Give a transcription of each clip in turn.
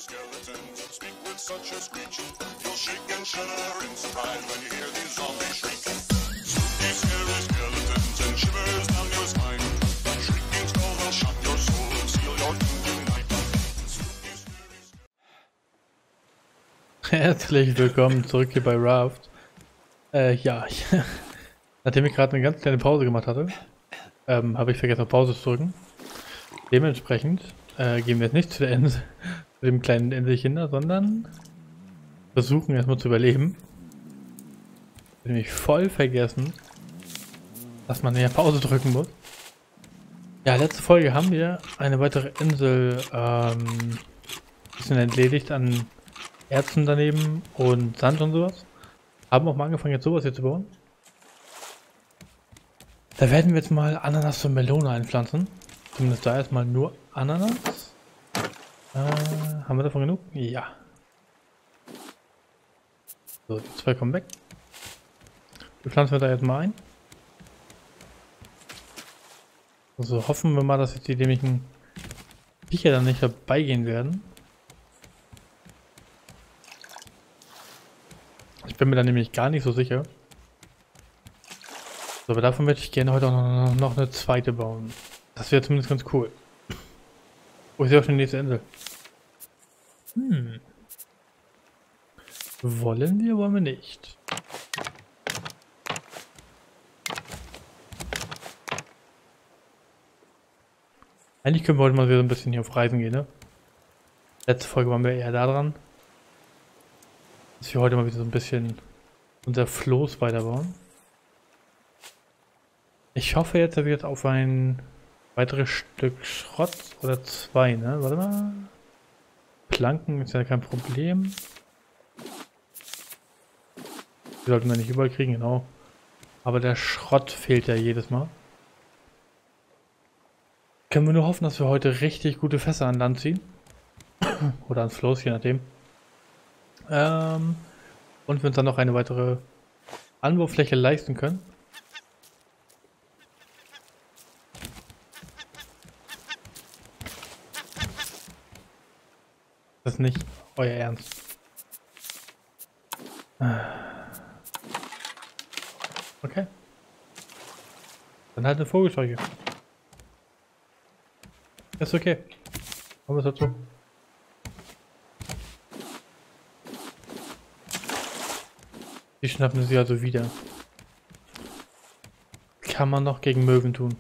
skeletons speak with such a screech. You'll shake and shudder in surprise when you hear these zombies shriek. Spooky, scary skeletons and shivers down your spine. Shrieking skulls will shock your soul and seal your doom tonight. Spooky, scary Herzlich willkommen zurück hier bei Raft. Nachdem ich gerade eine ganz kleine Pause gemacht hatte, habe ich vergessen auf Pause zu drücken. Dementsprechend gehen wir jetzt nicht zu der Insel, zu dem kleinen Inselchen da, sondern versuchen erstmal zu überleben. Ich habe nämlich voll vergessen, dass man hier Pause drücken muss. Ja, letzte Folge haben wir eine weitere Insel bisschen entledigt an Erzen daneben und Sand und sowas. Haben auch mal angefangen jetzt sowas hier zu bauen. Da werden wir jetzt mal Ananas und Melone einpflanzen. Zumindest da erstmal nur Ananas. Haben wir davon genug? Ja. So, die zwei kommen weg. Die pflanzen wir da jetzt mal ein. Also hoffen wir mal, dass jetzt die dämlichen Viecher dann nicht dabei gehen werden. Ich bin mir da nämlich gar nicht so sicher. So, aber davon möchte ich gerne heute auch noch eine zweite bauen. Das wäre zumindest ganz cool. Oh, ich sehe auch schon die nächste Insel. Wollen wir nicht. Eigentlich können wir heute mal wieder so ein bisschen hier auf Reisen gehen, ne? Letzte Folge waren wir eher da dran. Dass wir heute mal wieder so ein bisschen unser Floß weiterbauen. Ich hoffe jetzt, dass wir jetzt auf ein weiteres Stück Schrott oder zwei, ne? Warte mal. Planken ist ja kein Problem. Die sollten wir nicht überall kriegen, genau. Aber der Schrott fehlt ja jedes Mal. Können wir nur hoffen, dass wir heute richtig gute Fässer an Land ziehen. Oder ans Floß, je nachdem. Und wir uns dann noch eine weitere Anbaufläche leisten können. Das ist nicht euer Ernst. Okay. Dann halt eine Vogelscheuche. Ist okay. Machen wir es dazu. Die schnappen sie also wieder. Kann man noch gegen Möwen tun.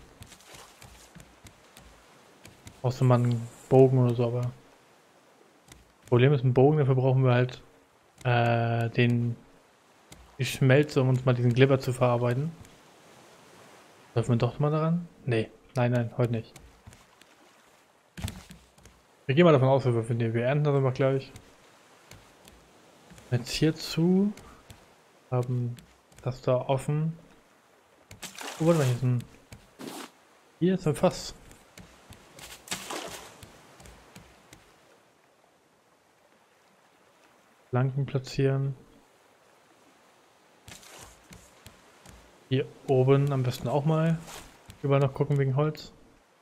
Außer man einen Bogen oder so, aber Problem ist, ein Bogen, dafür brauchen wir halt die Schmelze, um uns mal diesen Glibber zu verarbeiten. Dürfen wir doch mal daran? Nee, nein, heute nicht. Wir gehen mal davon aus, wir finden. Wir ernten das immer gleich. Jetzt hierzu haben das da offen. Oh, warte mal, hier ist ein Fass. Planken platzieren. Hier oben am besten auch mal überall noch gucken wegen Holz.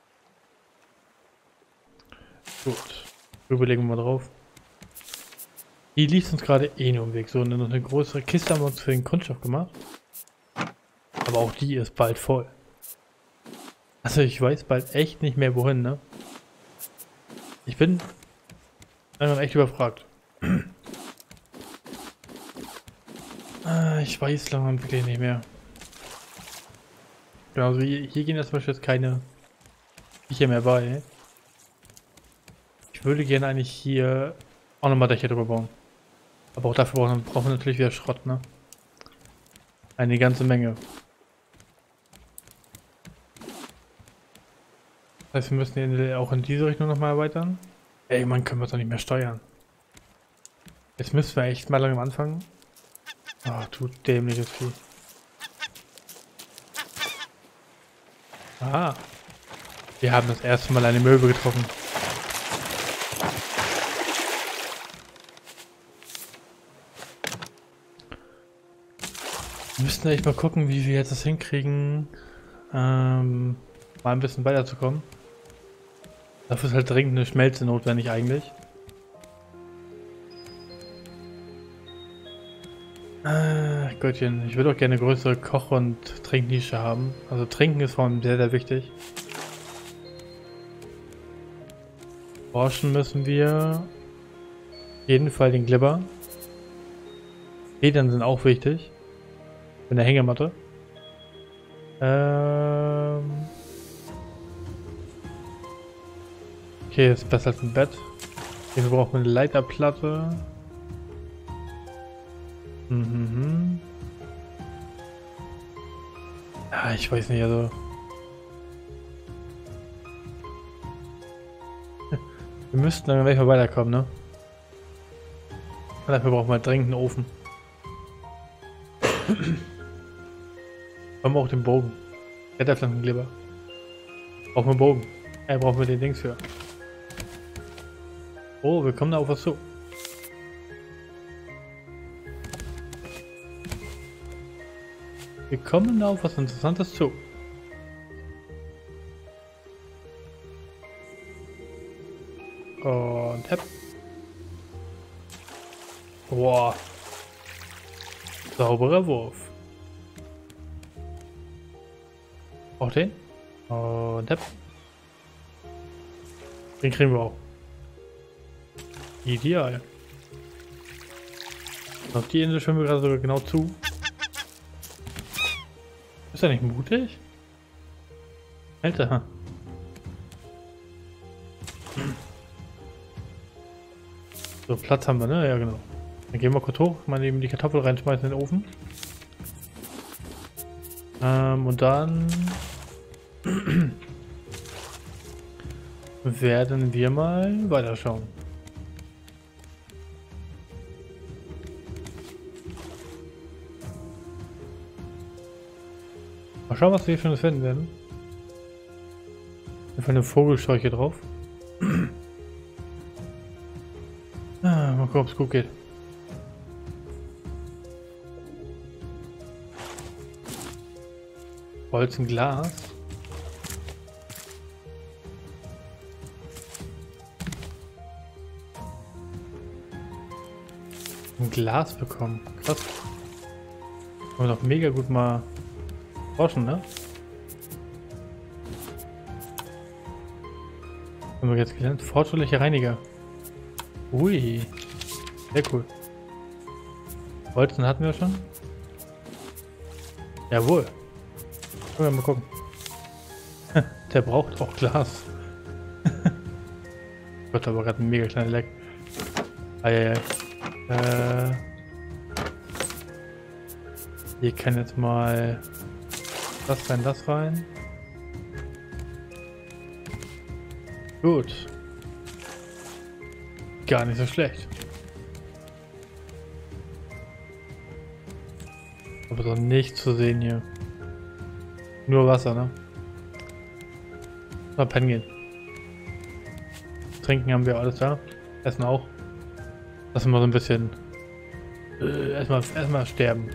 Gut, überlegen wir mal drauf. Die liegt uns gerade eh nur im Weg. So, eine größere Kiste haben wir uns für den Kunststoff gemacht. Aber auch die ist bald voll. Also ich weiß bald echt nicht mehr wohin, ne? Ich bin einfach echt überfragt. Ich weiß langsam wirklich nicht mehr. Genau, also hier gehen zum Beispiel jetzt keine Viecher mehr bei. Ich würde gerne eigentlich hier auch nochmal Dächer drüber bauen. Aber auch dafür brauchen wir natürlich wieder Schrott, ne? Eine ganze Menge. Das heißt, wir müssen den auch in diese Richtung nochmal erweitern. Ey, man, können wir es doch nicht mehr steuern. Jetzt müssen wir echt mal langsam anfangen. Oh, du dämliches Vieh. Ah. Wir haben das erste Mal eine Möwe getroffen. Wir müssen echt mal gucken, wie wir jetzt das hinkriegen, mal ein bisschen weiterzukommen. Dafür ist halt dringend eine Schmelze notwendig eigentlich. Gottchen, ich würde auch gerne eine größere Koch- und Trinknische haben. Also Trinken ist vor allem sehr, sehr wichtig. Forschen müssen wir. Auf jeden Fall den Glibber. Federn sind auch wichtig. In der Hängematte. Okay, ist besser als ein Bett. Hierfür braucht man eine Leiterplatte. Mhm. Ja, ich weiß nicht, also. Wir müssten dann gleich mal weiterkommen, ne? Und dafür brauchen wir dringend einen Ofen. Brauchen wir auch den Bogen. Kletterpflanzenkleber. Brauchen wir einen Bogen. Ja, brauchen wir den Dings für. Oh, wir kommen da auf was zu. Wir kommen da auf was Interessantes zu. Und hepp. Boah. Sauberer Wurf. Auch den. Und hepp. Den kriegen wir auch. Ideal. Auf die Insel schwimmen wir gerade sogar genau zu. Ist er nicht mutig? Alter. So, Platz haben wir, ne? Ja, genau. Dann gehen wir kurz hoch, mal eben die Kartoffel reinschmeißen in den Ofen. Und dann werden wir mal weiterschauen. Mal schauen, was wir hier Schönes finden werden. Einfach eine Vogelscheuche drauf. Mal gucken, ob es gut geht. Holz und Glas. Ein Glas bekommen. Krass. Können wir doch mega gut mal forschen, ne? Haben wir jetzt gelernt? Fortschrittlicher Reiniger. Ui. Sehr cool. Holzen hatten wir schon. Jawohl. Können wir mal gucken. Der braucht auch Glas. Gott, aber gerade ein mega kleiner Leck. Eieiei. Hier kann jetzt mal das rein. Gut. Gar nicht so schlecht. Aber doch nichts zu sehen hier. Nur Wasser, ne? Mal pennen gehen. Trinken haben wir alles da. Essen auch. Lassen wir so ein bisschen. Erstmal sterben.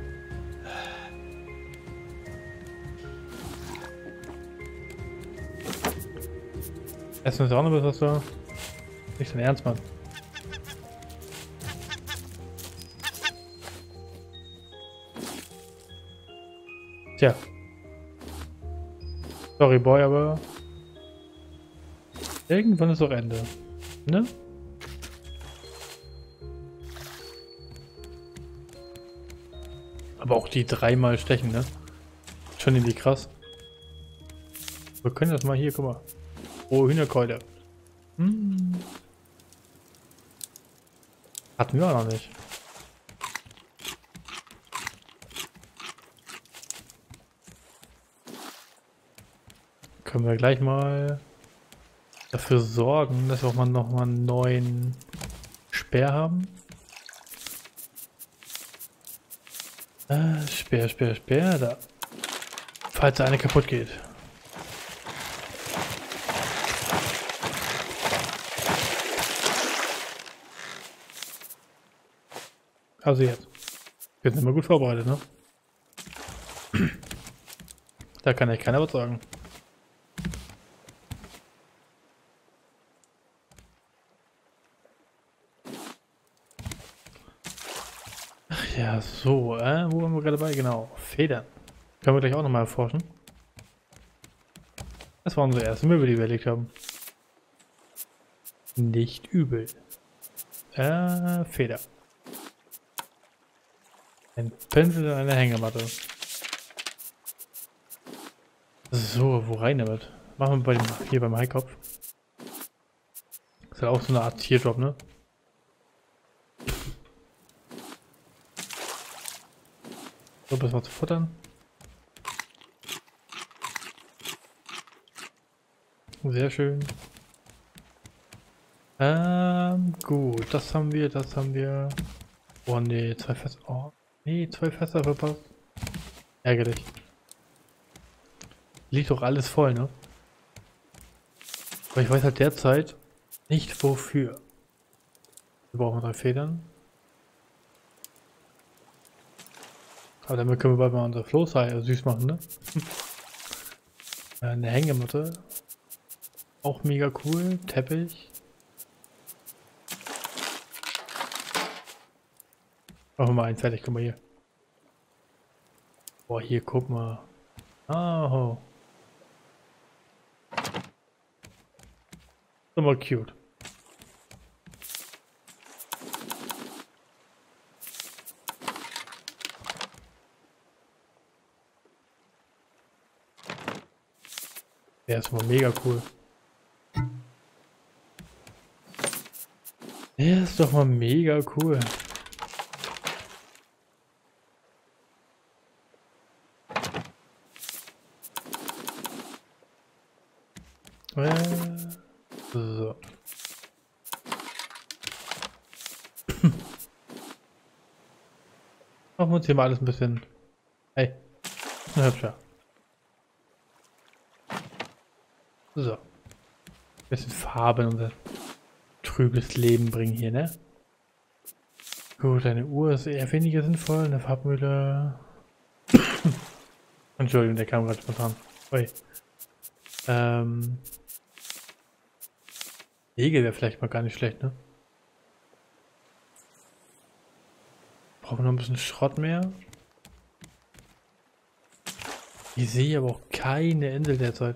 Essen ist auch noch was da. Nicht dein Ernst, Mann. Tja. Sorry, Boy, aber irgendwann ist auch Ende. Ne? Aber auch die dreimal stechen, ne? Schon irgendwie krass. Wir können das mal hier, guck mal. Oh, Hühnerkeule. Hm. Hatten wir auch noch nicht. Können wir gleich mal dafür sorgen, dass wir auch mal noch mal einen neuen Speer haben. Speer, da. Falls eine kaputt geht. Also jetzt. Wir sind immer gut vorbereitet, ne? Da kann echt keiner was sagen. Ach Ja, so, wo waren wir gerade bei? Genau, Federn. Können wir gleich auch nochmal erforschen. Das war unsere erste Möbel, die wir erlegt haben. Nicht übel. Feder. Ein Pinsel und eine Hängematte. So, wo rein damit? Machen wir hier beim Haikopf. Ist ja auch so eine Art Teardrop, ne? So, das mal zu futtern. Sehr schön. Gut, das haben wir, das haben wir. Oh ne, 2 Fässer. Oh, nee, 2 Fässer verpasst. Ärgerlich. Liegt doch alles voll, ne? Aber ich weiß halt derzeit nicht wofür. Wir brauchen 3 Federn. Aber damit können wir bald mal unser Floßei süß machen, ne? Eine Hängematte. Auch mega cool. Teppich. Machen wir mal einen fertig, guck mal hier. Boah, hier, guck mal. Oh. So mal cute. Der ist mal mega cool. Der ist doch mal mega cool. So. Machen wir uns hier mal alles ein bisschen. Hey, na hübscher. So. Bisschen Farbe in unser trübes Leben bringen hier, ne? Gut, eine Uhr ist eher weniger sinnvoll. Eine Farbmühle. Entschuldigung, der kam gerade spontan. Ui. Segel wäre vielleicht mal gar nicht schlecht, ne? Brauchen wir noch ein bisschen Schrott mehr. Ich sehe aber auch keine Insel derzeit.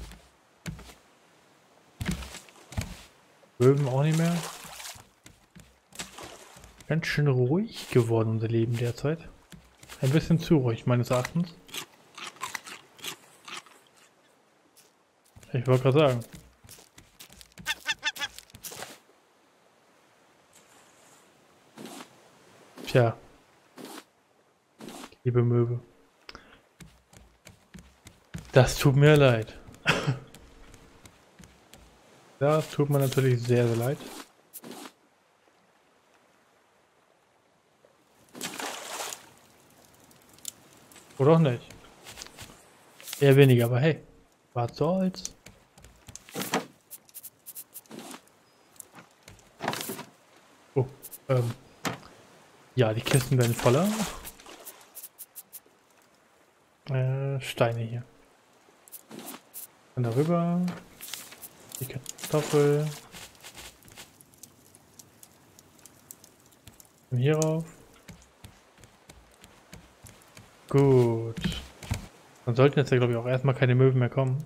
Möwen auch nicht mehr. Ganz schön ruhig geworden unser Leben derzeit. Ein bisschen zu ruhig meines Erachtens. Ich wollte gerade sagen. Tja. Liebe Möwe. Das tut mir leid. Das tut mir natürlich sehr, sehr leid. Oder auch nicht. Eher weniger, aber hey. Was soll's? Oh, ja, die Kisten werden voller. Steine hier. Dann darüber. Die Kartoffel. Und hier rauf. Gut. Dann sollten jetzt ja, glaube ich, auch erstmal keine Möwen mehr kommen.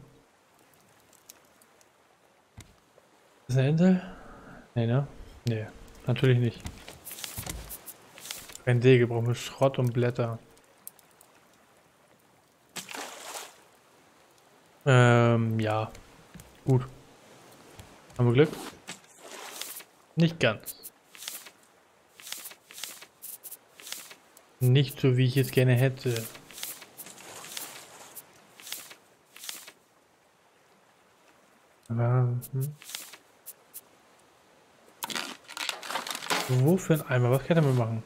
Ist eine Insel? Nee, ne? Nee, natürlich nicht. Kein Säge, brauchen wir Schrott und Blätter. Ja. Gut. Haben wir Glück? Nicht ganz. Nicht so, wie ich es gerne hätte. Wo für ein Eimer? Was kann er damit machen?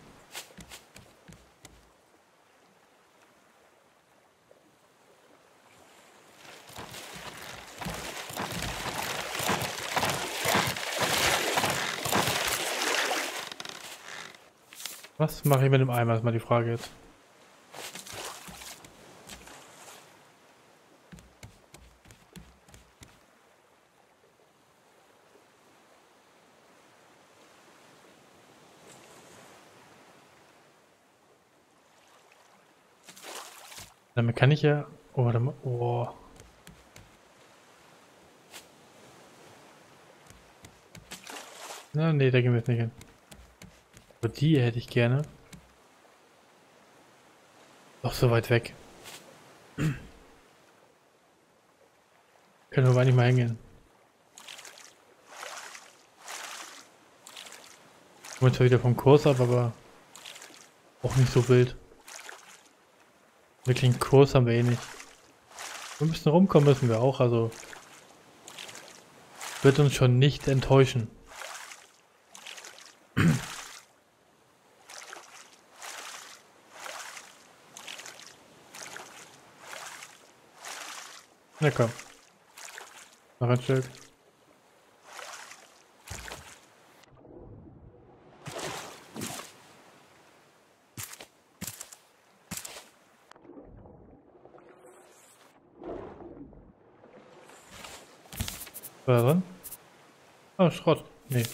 Was mache ich mit dem Eimer? Ist mal die Frage jetzt. Damit kann ich ja... Oh, warte mal. Oh. Na, nee, da gehen wir jetzt nicht hin. Aber die hätte ich gerne. Doch so weit weg. Können wir aber nicht mal hingehen. Kommen zwar wieder vom Kurs ab, aber auch nicht so wild. Wirklich einen Kurs haben wir eh nicht. Ein bisschen rumkommen müssen wir auch, also wird uns schon nicht enttäuschen. Na komm. Noch ein Stück. War da drin? Ah, Schrott. Nee.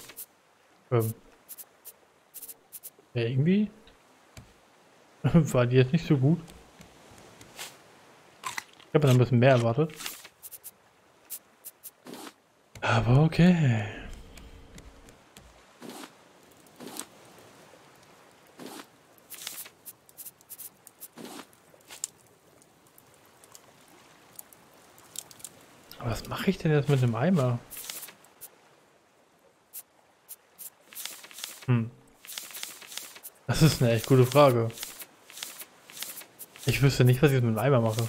Ja, irgendwie war die jetzt nicht so gut. Ich habe ein bisschen mehr erwartet. Aber okay. Aber was mache ich denn jetzt mit dem Eimer? Das ist eine echt gute Frage. Ich wüsste nicht, was ich mit dem Eimer mache.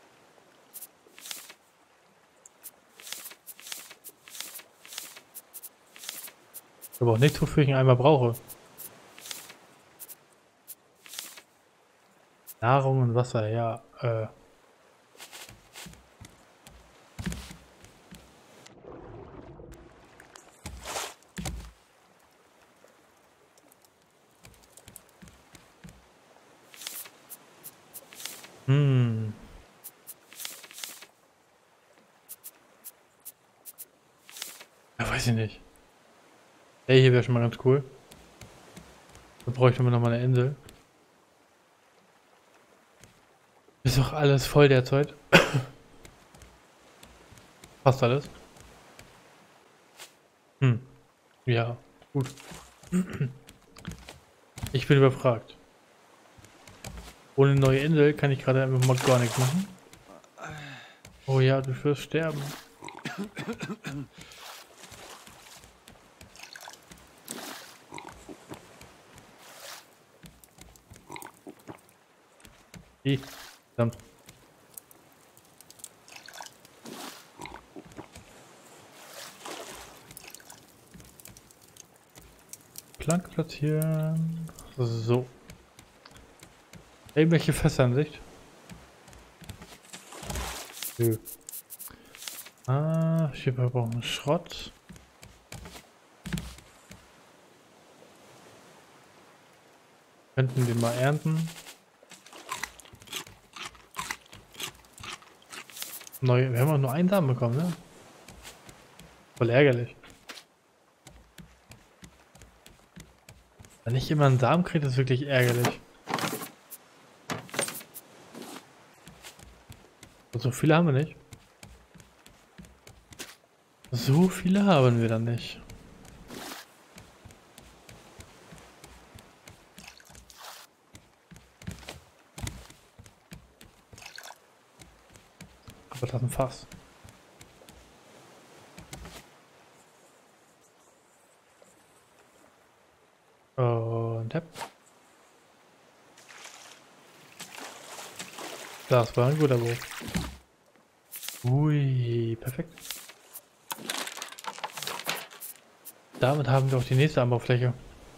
Ich habe auch nichts, wofür ich einen Eimer brauche. Nahrung und Wasser, ja. Ja, weiß ich nicht. Ey, hier wäre schon mal ganz cool. Da bräuchten wir nochmal eine Insel. Ist doch alles voll derzeit. Passt alles. Ja, gut. Ich bin überfragt. Ohne neue Insel kann ich gerade einfach mal gar nichts machen. Oh ja, du wirst sterben. Verdammt. Plank platzieren. So. Irgendwelche Fässer in Sicht? Nö. Ah, hier brauchen wir Schrott. Könnten wir mal ernten. Wir haben auch nur einen Samen bekommen, ne? Voll ärgerlich. Wenn ich immer einen Samen kriege, ist wirklich ärgerlich. So viele haben wir nicht. So viele haben wir dann nicht. Aber das ist ein Fass. Und ja. Das war ein guter Wurf. Ui, perfekt. Damit haben wir auch die nächste Anbaufläche.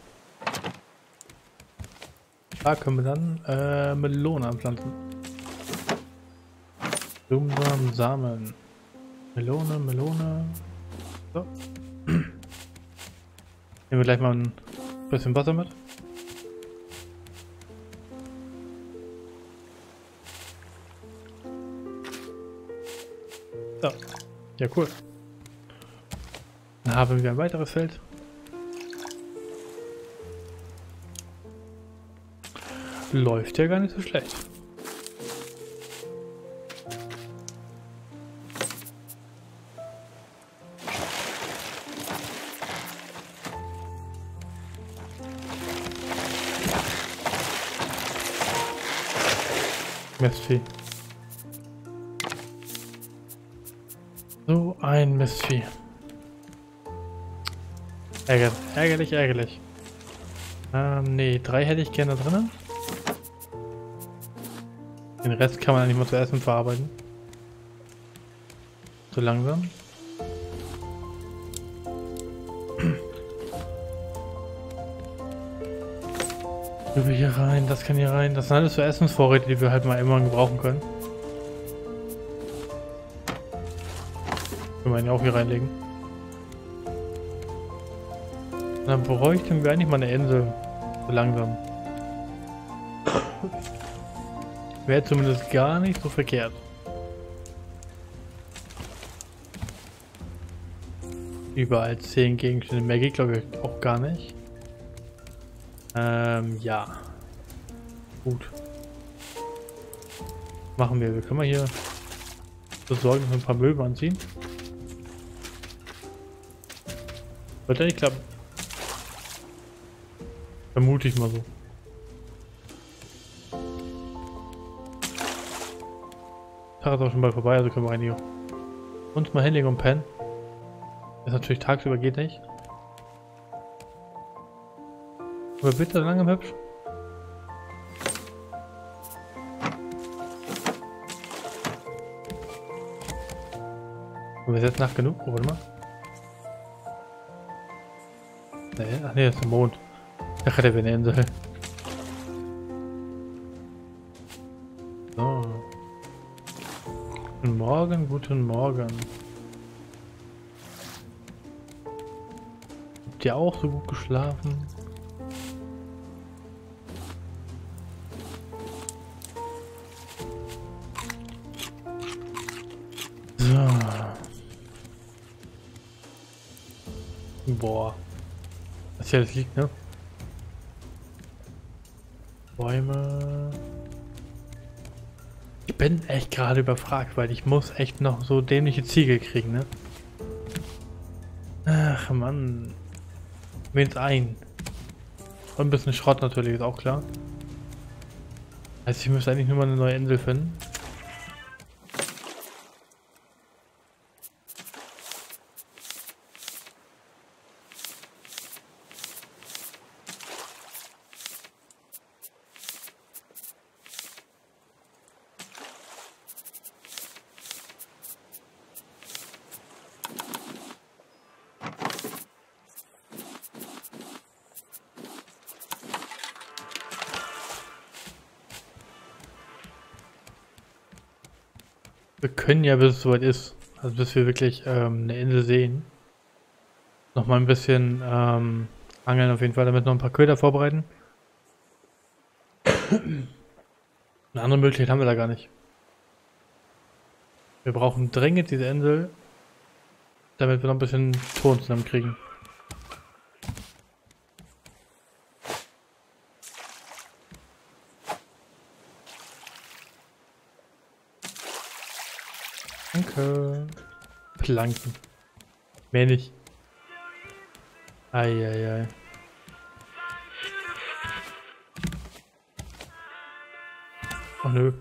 Da können wir dann Melone anpflanzen. Blumensamen, Samen. Melone, Melone. So. Nehmen wir gleich mal ein bisschen Wasser mit. So. Ja, cool. Dann haben wir ein weiteres Feld. Läuft ja gar nicht so schlecht. Mistvieh. So ein Mistvieh. Ärgerlich, ärgerlich. Nee, 3 hätte ich gerne drin. Den Rest kann man nicht mal zu essen verarbeiten. So langsam. Rüber hier rein, das kann hier rein. Das sind alles so Essensvorräte, die wir halt mal immer gebrauchen können. Können wir ihn ja auch hier reinlegen. Und dann bräuchten wir eigentlich mal eine Insel. So langsam. Wäre zumindest gar nicht so verkehrt. Überall 10 Gegenstände. Mehr geht, glaube ich, auch gar nicht. Ja. Gut. Machen wir. Wir können mal hier besorgen, dass wir ein paar Möbel anziehen. Wird ja nicht klappen. Vermute ich mal so. Tag ist auch schon bald vorbei, also können wir eigentlich uns mal hinlegen und pennen. Das natürlich tagsüber geht nicht. Aber bitte langsam hübsch. Und wir jetzt Nacht genug? Oh, warte mal. Nee, ach nee, das ist der Mond. Da hat er wieder eine Insel. So. Guten Morgen, guten Morgen. Habt ihr auch so gut geschlafen? So. Boah. Was hier alles liegt, ne? Bäume. Ich bin echt gerade überfragt, weil ich muss echt noch so dämliche Ziegel kriegen, ne? Ach Mann. Wenigstens ein. Und ein bisschen Schrott natürlich, ist auch klar. Heißt, ich müsste eigentlich nur mal eine neue Insel finden. Wir können ja, bis es soweit ist, also bis wir wirklich eine Insel sehen, noch mal ein bisschen angeln auf jeden Fall, damit noch ein paar Köder vorbereiten. Eine andere Möglichkeit haben wir da gar nicht. Wir brauchen dringend diese Insel, damit wir noch ein bisschen Ton zusammen kriegen. Danke. Planken. Mehr nicht. Eieiei. Oh nö.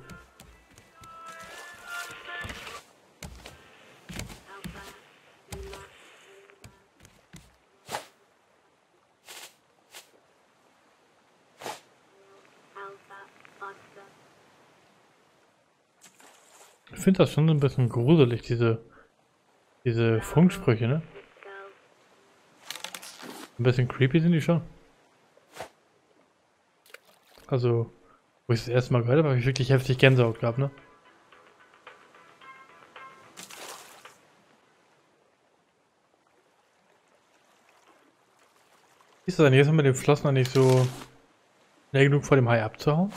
Ich finde das schon ein bisschen gruselig, diese Funksprüche, ne? Ein bisschen creepy sind die schon. Also, wo ich das erste Mal gehört habe, habe ich wirklich heftig Gänsehaut gehabt, ne? Ist das denn jetzt mit dem Flossen eigentlich so schnell genug vor dem Hai abzuhauen?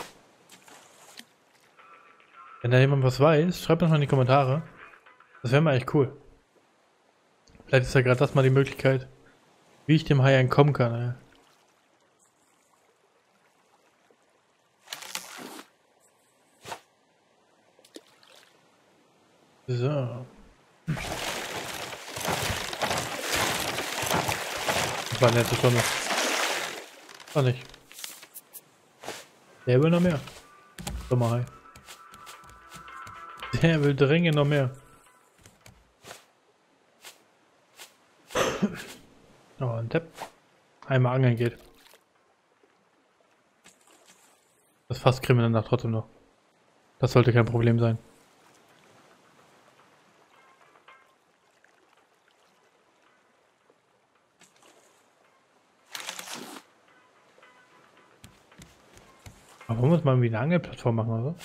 Wenn da jemand was weiß, schreibt das mal in die Kommentare. Das wäre mal echt cool. Vielleicht ist ja gerade das mal die Möglichkeit, wie ich dem Hai entkommen kann, ey. So. Das war eine nette Stunde. War nicht. Der will noch mehr. Dummer Hai. Der will dringend noch mehr. Oh, ein Depp. Einmal angeln geht. Das Fass kriegen wir danach trotzdem noch. Das sollte kein Problem sein. Aber wollen wir uns mal irgendwie eine Angelplattform machen, oder?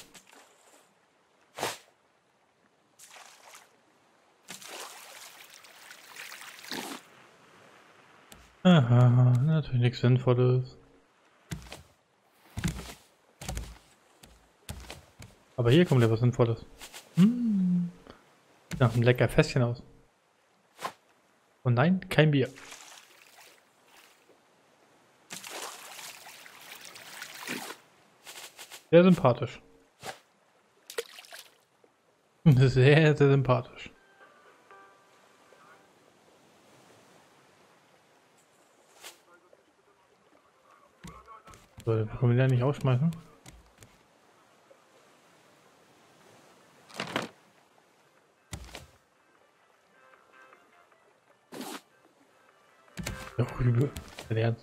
Aha, natürlich nichts Sinnvolles. Aber hier kommt ja was Sinnvolles. Nach einem lecker Fässchen aus. Und nein, kein Bier. Sehr sympathisch. Sehr, sehr sympathisch. So, können wir den nicht ausschmeißen? Ja, übel. Dein Ernst.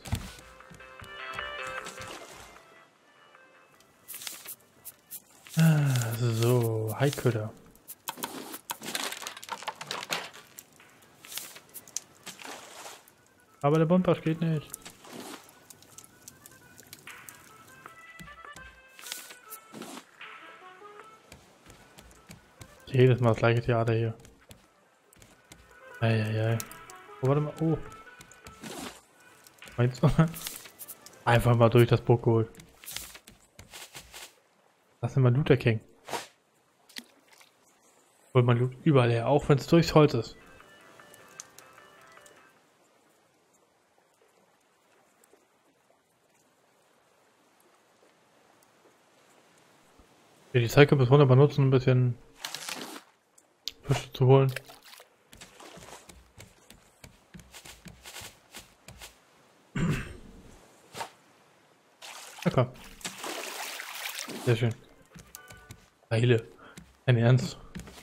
So, Haiköder. Aber der Bonpass geht nicht. Jedes Mal das gleiche Theater hier. Eieiei. Oh, warte mal. Oh. Meinst du? Einfach mal durch das Burg geholt. Das ist immer Looter King. Holt man Loot überall her, auch wenn es durchs Holz ist. Ja, die Zeit können wir wunderbar nutzen, um ein bisschen Fische zu holen. Okay. Sehr schön. Heile. Dein Ernst.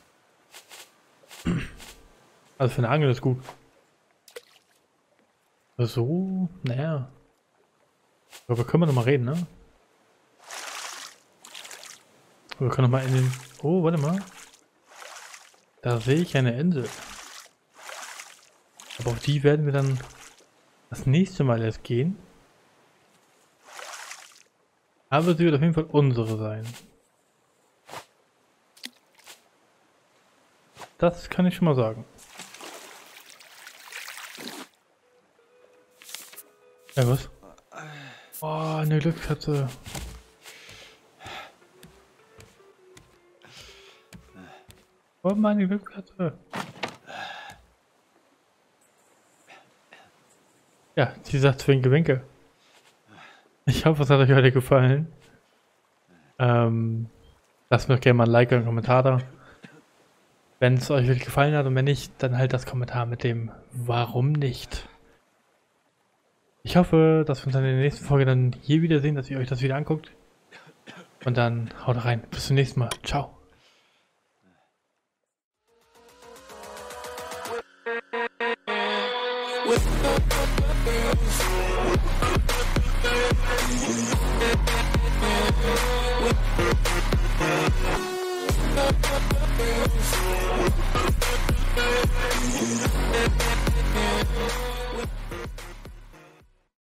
Also für eine Angel ist gut. So, naja. Aber können wir noch mal reden, ne? Wir können noch mal in den... Oh, warte mal. Da sehe ich eine Insel. Aber auf die werden wir dann das nächste Mal erst gehen. Aber sie wird auf jeden Fall unsere sein. Das kann ich schon mal sagen. Ja, was? Oh, eine Glückskatze. Oh, meine Glückskatze. Ja, sie sagt Zwinke Winke. Ich hoffe, es hat euch heute gefallen. Lasst mir doch gerne mal ein Like und einen Kommentar da. Wenn es euch wirklich gefallen hat und wenn nicht, dann halt das Kommentar mit dem Warum nicht. Ich hoffe, dass wir uns dann in der nächsten Folge dann hier wiedersehen, dass ihr euch das wieder anguckt. Und dann haut rein. Bis zum nächsten Mal. Ciao. We'll be right back.